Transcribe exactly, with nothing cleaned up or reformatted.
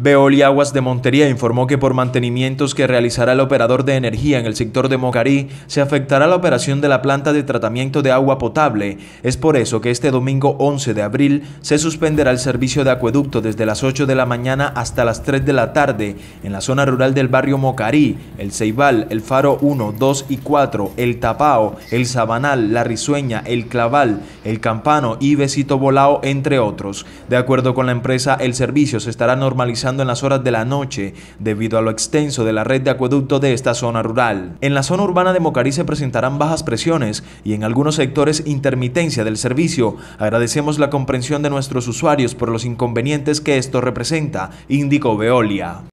Veolia Aguas de Montería informó que por mantenimientos que realizará el operador de energía en el sector de Mocarí, se afectará la operación de la planta de tratamiento de agua potable. Es por eso que este domingo once de abril se suspenderá el servicio de acueducto desde las ocho de la mañana hasta las tres de la tarde en la zona rural del barrio Mocarí, El Ceibal, El Faro uno, dos y cuatro, El Tapao, El Sabanal, La Risueña, El Claval, El Campano y Besito Bolao, entre otros. De acuerdo con la empresa, el servicio se estará normalizando en las horas de la noche, debido a lo extenso de la red de acueducto de esta zona rural. En la zona urbana de Mocarí se presentarán bajas presiones y en algunos sectores intermitencia del servicio. Agradecemos la comprensión de nuestros usuarios por los inconvenientes que esto representa, indicó Veolia.